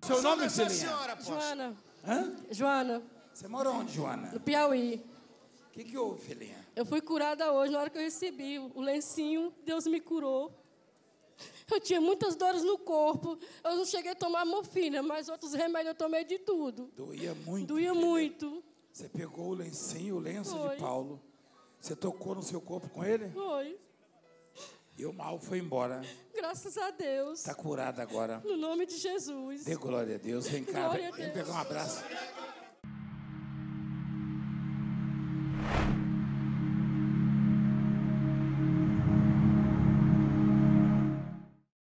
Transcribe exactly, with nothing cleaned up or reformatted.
Seu nome, Só Cilinha? senhora, apóstolo. Joana. Hã? Joana, Você mora onde, Joana? no Piauí. O que, que houve, filhinha? Eu fui curada hoje, na hora que eu recebi o lencinho, Deus me curou. Eu tinha muitas dores no corpo. Eu não cheguei a tomar morfina, mas outros remédios eu tomei de tudo. Doía muito. Doía filha. muito. Você pegou o lencinho, o lenço Foi. de Paulo. Você tocou no seu corpo com ele? Foi. E o mal foi embora. Graças a Deus. Está curada agora. No nome de Jesus. Dê glória a Deus. Vem cá, Glória vem, a vem Deus. pegar um abraço.